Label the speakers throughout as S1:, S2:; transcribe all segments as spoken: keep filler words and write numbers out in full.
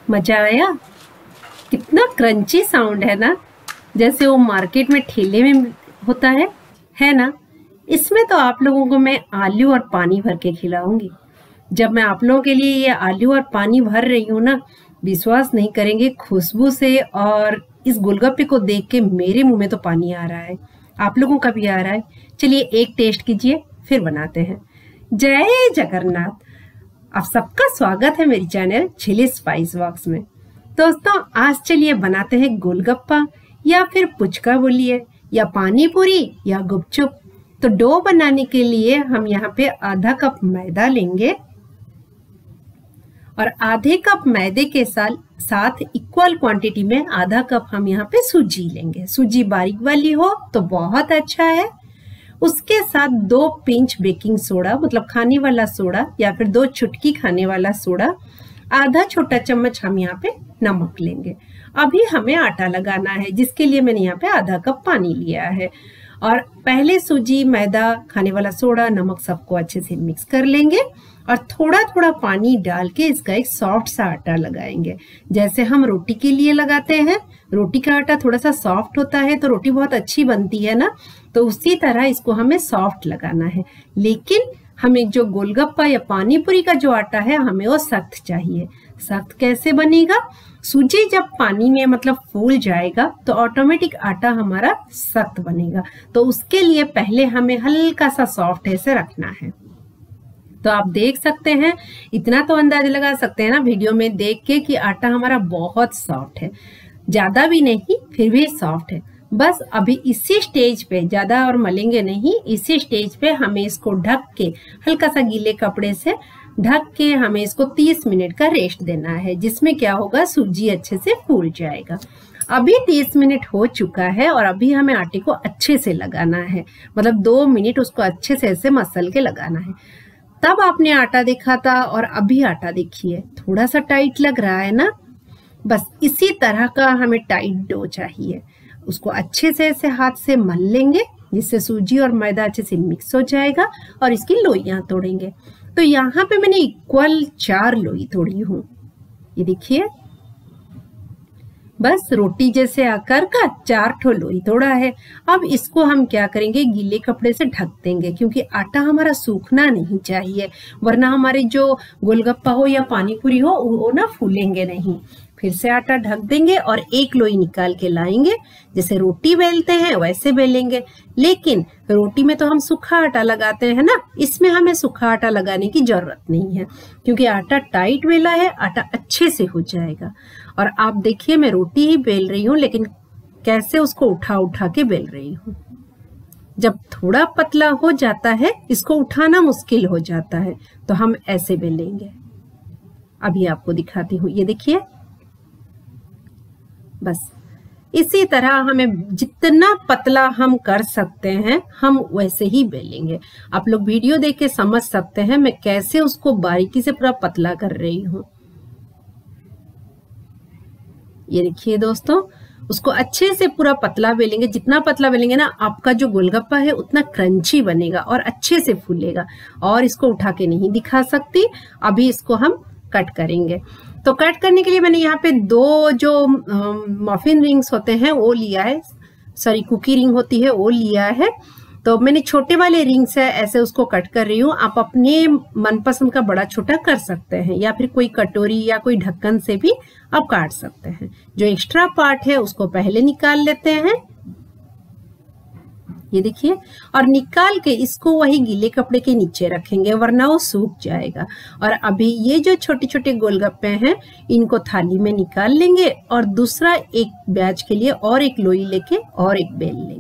S1: मजा आया? कितना क्रंची साउंड है ना, जैसे वो मार्केट में ठेले में होता है है ना। इसमें तो आप लोगों को मैं आलू और पानी भर के खिलाऊंगी। जब मैं आप लोगों के लिए ये आलू और पानी भर रही हूँ ना, विश्वास नहीं करेंगे, खुशबू से और इस गोलगप्पे को देख के मेरे मुंह में तो पानी आ रहा है। आप लोगों का भी आ रहा है? चलिए एक टेस्ट कीजिए, फिर बनाते हैं। जय जगन्नाथ। आप सबका स्वागत है मेरी चैनल चिली स्पाइस बॉक्स में। दोस्तों, आज चलिए बनाते हैं गोलगप्पा, या फिर पुचका बोलिए, या पानी पूरी, या गुपचुप। तो डो बनाने के लिए हम यहाँ पे आधा कप मैदा लेंगे और आधे कप मैदे के साथ साथ इक्वल क्वांटिटी में आधा कप हम यहाँ पे सूजी लेंगे। सूजी बारीक वाली हो तो बहुत अच्छा है। उसके साथ दो पिंच बेकिंग सोडा, मतलब खाने वाला सोडा, या फिर दो चुटकी खाने वाला सोडा, आधा छोटा चम्मच हम यहाँ पे नमक लेंगे। अभी हमें आटा लगाना है, जिसके लिए मैंने यहाँ पे आधा कप पानी लिया है। और पहले सूजी, मैदा, खाने वाला सोडा, नमक सबको अच्छे से मिक्स कर लेंगे और थोड़ा थोड़ा पानी डाल के इसका एक सॉफ्ट सा आटा लगाएंगे, जैसे हम रोटी के लिए लगाते हैं। रोटी का आटा थोड़ा सा सॉफ्ट होता है तो रोटी बहुत अच्छी बनती है ना, तो उसी तरह इसको हमें सॉफ्ट लगाना है। लेकिन हमें जो गोलगप्पा या पानी पूरी का जो आटा है, हमें वो सख्त चाहिए। सख्त कैसे बनेगा? सूजी जब पानी में मतलब फूल जाएगा तो ऑटोमेटिक आटा हमारा सख्त बनेगा। तो उसके लिए पहले हमें हल्का सा सॉफ्ट ऐसे रखना है। तो आप देख सकते हैं, इतना तो अंदाजा लगा सकते हैं ना वीडियो में देख के कि आटा हमारा बहुत सॉफ्ट है, ज्यादा भी नहीं, फिर भी सॉफ्ट है। बस अभी इसी स्टेज पे, ज्यादा और मलेंगे नहीं, इसी स्टेज पे हमें इसको ढक के, हल्का सा गीले कपड़े से ढक के हमें इसको तीस मिनट का रेस्ट देना है, जिसमें क्या होगा, सूजी अच्छे से फूल जाएगा। अभी तीस मिनट हो चुका है और अभी हमें आटे को अच्छे से लगाना है, मतलब दो मिनट उसको अच्छे से ऐसे मसल के लगाना है। तब आपने आटा देखा था और अभी आटा देखिए, थोड़ा सा टाइट लग रहा है ना। बस इसी तरह का हमें टाइट डो चाहिए। उसको अच्छे से ऐसे हाथ से मल लेंगे, जिससे सूजी और मैदा अच्छे से मिक्स हो जाएगा, और इसकी लोइयां तोड़ेंगे। तो यहाँ पे मैंने इक्वल चार लोई तोड़ी हूँ, ये देखिए। बस रोटी जैसे आकार का चार ठो लोई तोड़ा है। अब इसको हम क्या करेंगे, गीले कपड़े से ढक देंगे, क्योंकि आटा हमारा सूखना नहीं चाहिए, वरना हमारे जो गोलगप्पा हो या पानी पूरी हो वो ना फूलेंगे नहीं। फिर से आटा ढक देंगे और एक लोई निकाल के लाएंगे, जैसे रोटी बेलते हैं वैसे बेलेंगे। लेकिन रोटी में तो हम सूखा आटा लगाते हैं ना, इसमें हमें सूखा आटा लगाने की जरूरत नहीं है, क्योंकि आटा टाइट बेला है, आटा अच्छे से हो जाएगा। और आप देखिए, मैं रोटी ही बेल रही हूँ, लेकिन कैसे उसको उठा उठा के बेल रही हूँ। जब थोड़ा पतला हो जाता है, इसको उठाना मुश्किल हो जाता है, तो हम ऐसे बेलेंगे। अभी आपको दिखाती हूँ, ये देखिए। बस इसी तरह हमें जितना पतला हम कर सकते हैं, हम वैसे ही बेलेंगे। आप लोग वीडियो देख के समझ सकते हैं मैं कैसे उसको बारीकी से पूरा पतला कर रही हूँ। ये देखिए दोस्तों, उसको अच्छे से पूरा पतला बेलेंगे। जितना पतला बेलेंगे ना, आपका जो गोलगप्पा है उतना क्रंची बनेगा और अच्छे से फूलेगा। और इसको उठा के नहीं दिखा सकती, अभी इसको हम कट करेंगे। तो कट करने के लिए मैंने यहाँ पे दो जो मफिन रिंग्स होते हैं वो लिया है, सॉरी कुकी रिंग होती है वो लिया है। तो मैंने छोटे वाले रिंग से ऐसे उसको कट कर रही हूँ। आप अपने मनपसंद का बड़ा छोटा कर सकते हैं, या फिर कोई कटोरी या कोई ढक्कन से भी आप काट सकते हैं। जो एक्स्ट्रा पार्ट है उसको पहले निकाल लेते हैं, ये देखिए। और निकाल के इसको वही गीले कपड़े के नीचे रखेंगे, वरना वो सूख जाएगा। और अभी ये जो छोटे छोटे गोलगप्पे हैं, इनको थाली में निकाल लेंगे और दूसरा एक बैच के लिए और एक लोई लेके और एक बेल लेंगे।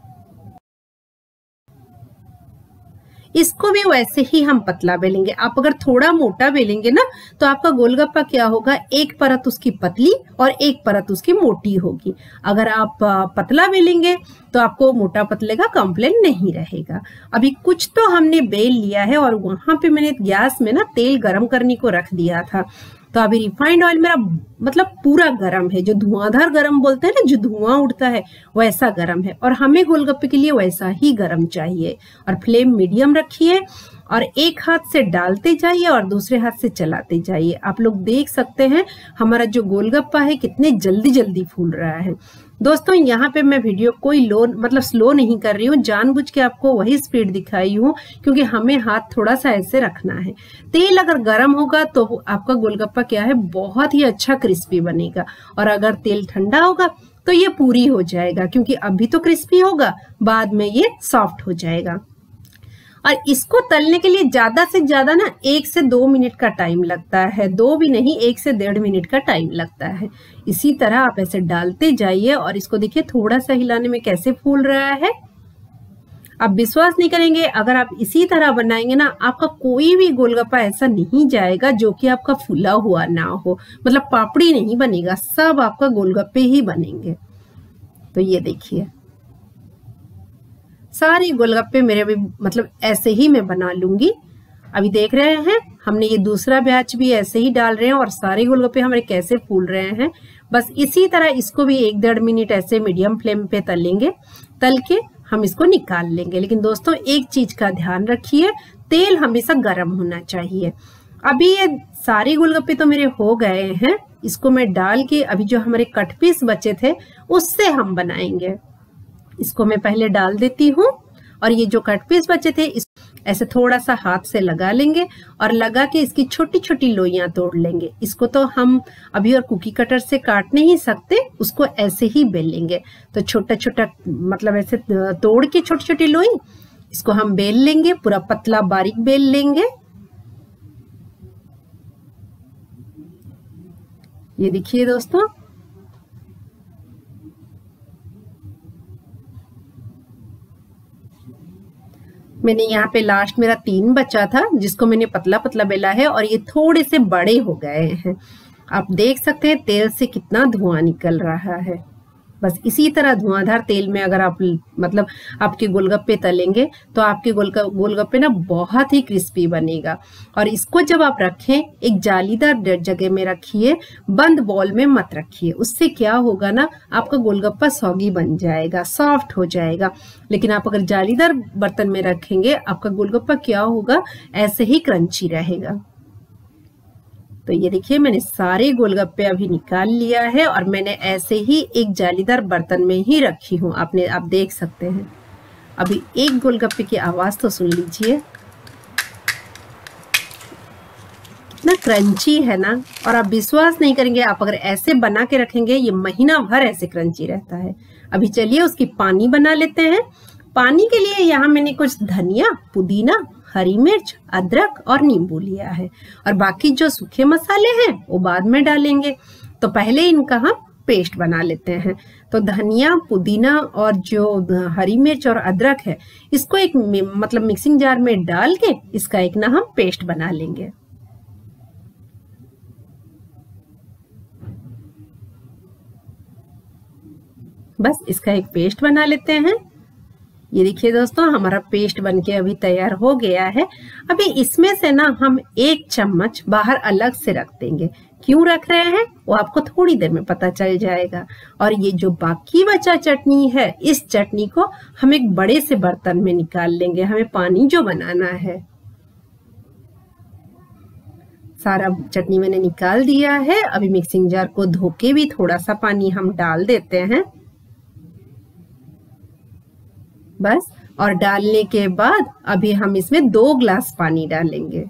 S1: इसको भी वैसे ही हम पतला बेलेंगे। आप अगर थोड़ा मोटा बेलेंगे ना, तो आपका गोलगप्पा क्या होगा, एक परत उसकी पतली और एक परत उसकी मोटी होगी। अगर आप पतला बेलेंगे तो आपको मोटा पतले का कंप्लेन नहीं रहेगा। अभी कुछ तो हमने बेल लिया है और वहां पे मैंने गैस में ना तेल गरम करने को रख दिया था। तो अभी रिफाइंड ऑयल मेरा मतलब पूरा गरम है, जो धुआंधार गरम बोलते हैं ना, जो धुआं उठता है वैसा गरम है, और हमें गोलगप्पे के लिए वैसा ही गरम चाहिए। और फ्लेम मीडियम रखिए और एक हाथ से डालते जाइए और दूसरे हाथ से चलाते जाइए। आप लोग देख सकते हैं हमारा जो गोलगप्पा है कितने जल्दी जल्दी फूल रहा है। दोस्तों यहाँ पे मैं वीडियो कोई लो मतलब स्लो नहीं कर रही हूँ, जानबूझ के आपको वही स्पीड दिखाई हूँ क्योंकि हमें हाथ थोड़ा सा ऐसे रखना है। तेल अगर गर्म होगा तो आपका गोलगप्पा क्या है बहुत ही अच्छा क्रिस्पी बनेगा, और अगर तेल ठंडा होगा तो ये पूरी हो जाएगा, क्योंकि अभी तो क्रिस्पी होगा, बाद में ये सॉफ्ट हो जाएगा। और इसको तलने के लिए ज्यादा से ज्यादा ना एक से दो मिनट का टाइम लगता है, दो भी नहीं, एक से डेढ़ मिनट का टाइम लगता है। इसी तरह आप ऐसे डालते जाइए और इसको देखिए थोड़ा सा हिलाने में कैसे फूल रहा है। आप विश्वास नहीं करेंगे, अगर आप इसी तरह बनाएंगे ना, आपका कोई भी गोलगप्पा ऐसा नहीं जाएगा जो कि आपका फूला हुआ ना हो, मतलब पापड़ी नहीं बनेगा, सब आपका गोलगप्पे ही बनेंगे। तो ये देखिए सारे गोलगप्पे मेरे भी मतलब ऐसे ही मैं बना लूंगी। अभी देख रहे हैं हमने ये दूसरा बैच भी ऐसे ही डाल रहे हैं और सारे गोलगप्पे हमारे कैसे फूल रहे हैं। बस इसी तरह इसको भी एक डेढ़ मिनट ऐसे मीडियम फ्लेम पे तलेंगे, तल के हम इसको निकाल लेंगे। लेकिन दोस्तों एक चीज का ध्यान रखिए, तेल हमेशा गर्म होना चाहिए। अभी ये सारे गोलगप्पे तो मेरे हो गए हैं, इसको मैं डाल के अभी जो हमारे कट पीस बचे थे उससे हम बनाएंगे। इसको मैं पहले डाल देती हूँ और ये जो कट पीस बचे थे इस ऐसे थोड़ा सा हाथ से लगा लेंगे और लगा के इसकी छोटी छोटी लोइयां तोड़ लेंगे। इसको तो हम अभी और कुकी कटर से काट नहीं सकते, उसको ऐसे ही बेल लेंगे। तो छोटा छोटा मतलब ऐसे तोड़ के छोटी छोटी लोई इसको हम बेल लेंगे, पूरा पतला बारीक बेल लेंगे। ये देखिए दोस्तों, मैंने यहाँ पे लास्ट मेरा तीन बचा था जिसको मैंने पतला पतला बेला है और ये थोड़े से बड़े हो गए हैं। आप देख सकते हैं तेल से कितना धुआं निकल रहा है। बस इसी तरह धुआंधार तेल में अगर आप मतलब आपके गोलगप्पे तलेंगे तो आपके गोलगप्पे ना बहुत ही क्रिस्पी बनेगा। और इसको जब आप रखें एक जालीदार जगह में रखिए, बंद बॉल में मत रखिए। उससे क्या होगा ना, आपका गोलगप्पा सौगी बन जाएगा, सॉफ्ट हो जाएगा। लेकिन आप अगर जालीदार बर्तन में रखेंगे आपका गोलगप्पा क्या होगा, ऐसे ही क्रंची रहेगा। तो ये देखिए मैंने सारे गोलगप्पे अभी निकाल लिया है और मैंने ऐसे ही एक जालीदार बर्तन में ही रखी हूँ। आपने आप देख सकते हैं। अभी एक गोलगप्पे की आवाज तो सुन लीजिए, कितना क्रंची है ना। और आप विश्वास नहीं करेंगे, आप अगर ऐसे बना के रखेंगे ये महीना भर ऐसे क्रंची रहता है। अभी चलिए उसकी पानी बना लेते हैं। पानी के लिए यहाँ मैंने कुछ धनिया, पुदीना, हरी मिर्च, अदरक और नींबू लिया है, और बाकी जो सूखे मसाले हैं वो बाद में डालेंगे। तो पहले इनका हम पेस्ट बना लेते हैं। तो धनिया, पुदीना और जो हरी मिर्च और अदरक है इसको एक मतलब मिक्सिंग जार में डाल के इसका एक ना हम पेस्ट बना लेंगे। बस इसका एक पेस्ट बना लेते हैं। ये देखिए दोस्तों हमारा पेस्ट बनके अभी तैयार हो गया है। अभी इसमें से ना हम एक चम्मच बाहर अलग से रख देंगे। क्यों रख रहे हैं वो आपको थोड़ी देर में पता चल जाएगा। और ये जो बाकी बचा चटनी है, इस चटनी को हम एक बड़े से बर्तन में निकाल लेंगे। हमें पानी जो बनाना है, सारा चटनी मैंने निकाल दिया है। अभी मिक्सिंग जार को धो के भी थोड़ा सा पानी हम डाल देते हैं बस। और डालने के बाद अभी हम इसमें दो ग्लास पानी डालेंगे।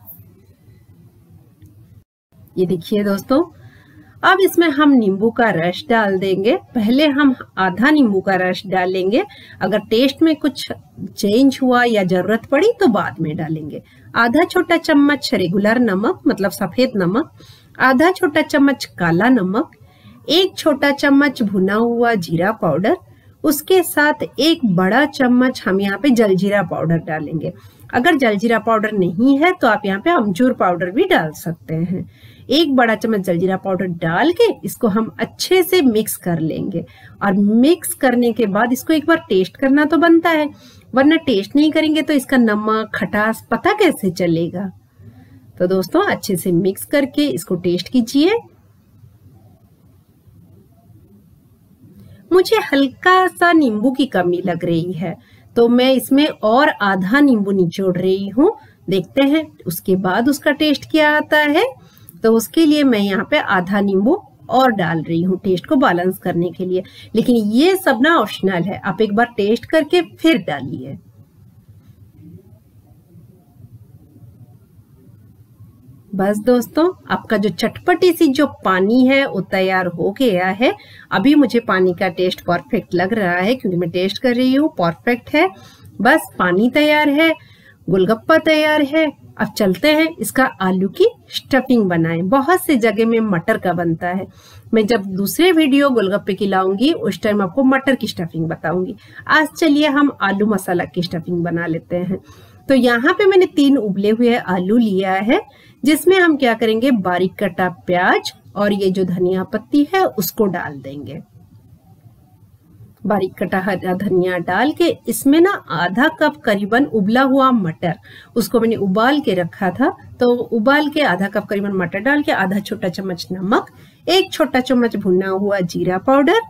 S1: ये देखिए दोस्तों, अब इसमें हम नींबू का रस डाल देंगे। पहले हम आधा नींबू का रस डालेंगे, अगर टेस्ट में कुछ चेंज हुआ या जरूरत पड़ी तो बाद में डालेंगे। आधा छोटा चम्मच रेगुलर नमक मतलब सफेद नमक, आधा छोटा चम्मच काला नमक, एक छोटा चम्मच भुना हुआ जीरा पाउडर, उसके साथ एक बड़ा चम्मच हम यहाँ पे जलजीरा पाउडर डालेंगे। अगर जलजीरा पाउडर नहीं है तो आप यहाँ पे अमचूर पाउडर भी डाल सकते हैं। एक बड़ा चम्मच जलजीरा पाउडर डाल के इसको हम अच्छे से मिक्स कर लेंगे। और मिक्स करने के बाद इसको एक बार टेस्ट करना तो बनता है, वरना टेस्ट नहीं करेंगे तो इसका नमक खटास पता कैसे चलेगा। तो दोस्तों अच्छे से मिक्स करके इसको टेस्ट कीजिए। मुझे हल्का सा नींबू की कमी लग रही है, तो मैं इसमें और आधा नींबू निचोड़ रही हूँ। देखते हैं उसके बाद उसका टेस्ट क्या आता है। तो उसके लिए मैं यहाँ पे आधा नींबू और डाल रही हूँ टेस्ट को बैलेंस करने के लिए। लेकिन ये सब ना ऑप्शनल है, आप एक बार टेस्ट करके फिर डालिए। बस दोस्तों, आपका जो चटपटी सी जो पानी है वो तैयार हो गया है। अभी मुझे पानी का टेस्ट परफेक्ट लग रहा है क्योंकि मैं टेस्ट कर रही हूँ, परफेक्ट है। बस पानी तैयार है, गोलगप्पा तैयार है। अब चलते हैं इसका आलू की स्टफिंग बनाएं। बहुत से जगह में मटर का बनता है। मैं जब दूसरे वीडियो गोलगप्पे की लाऊंगी उस टाइम आपको मटर की स्टफिंग बताऊंगी। आज चलिए हम आलू मसाला की स्टफिंग बना लेते हैं। तो यहाँ पे मैंने तीन उबले हुए आलू लिया है, जिसमें हम क्या करेंगे, बारीक कटा प्याज और ये जो धनिया पत्ती है उसको डाल देंगे। बारीक कटा हरा धनिया डाल के इसमें ना आधा कप करीबन उबला हुआ मटर, उसको मैंने उबाल के रखा था, तो उबाल के आधा कप करीबन मटर डाल के आधा छोटा चम्मच नमक, एक छोटा चम्मच भुना हुआ जीरा पाउडर,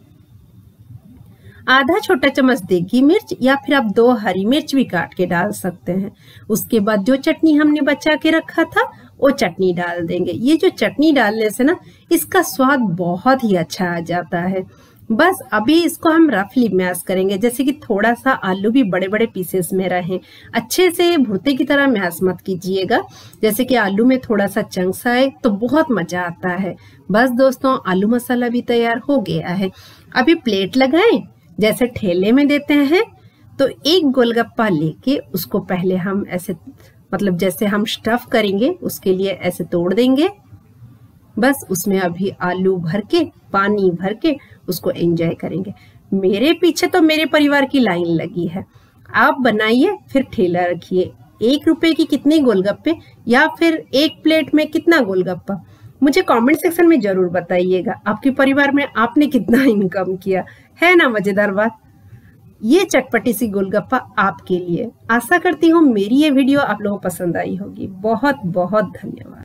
S1: आधा छोटा चम्मच देगी मिर्च या फिर आप दो हरी मिर्च भी काट के डाल सकते हैं। उसके बाद जो चटनी हमने बचा के रखा था वो चटनी डाल देंगे। ये जो चटनी डालने से ना इसका स्वाद बहुत ही अच्छा आ जाता है। बस अभी इसको हम रफली मैश करेंगे, जैसे कि थोड़ा सा आलू भी बड़े बड़े पीसेस में रहे। अच्छे से भुर्ते की तरह मैश मत कीजिएगा, जैसे कि आलू में थोड़ा सा चंक्स आए तो बहुत मजा आता है। बस दोस्तों, आलू मसाला भी तैयार हो गया है। अभी प्लेट लगाएं, जैसे ठेले में देते हैं। तो एक गोलगप्पा लेके उसको पहले हम ऐसे, मतलब जैसे हम स्टफ करेंगे उसके लिए ऐसे तोड़ देंगे। बस उसमें अभी आलू भर के, पानी भर के उसको एंजॉय करेंगे। मेरे पीछे तो मेरे परिवार की लाइन लगी है। आप बनाइए, फिर ठेला रखिए। एक रुपए की कितने गोलगप्पे या फिर एक प्लेट में कितना गोलगप्पा, मुझे कमेंट सेक्शन में जरूर बताइएगा। आपके परिवार में आपने कितना इनकम किया है ना। मजेदार बात, ये चटपटी सी गोलगप्पा आपके लिए। आशा करती हूँ मेरी ये वीडियो आप लोगों को पसंद आई होगी। बहुत बहुत धन्यवाद।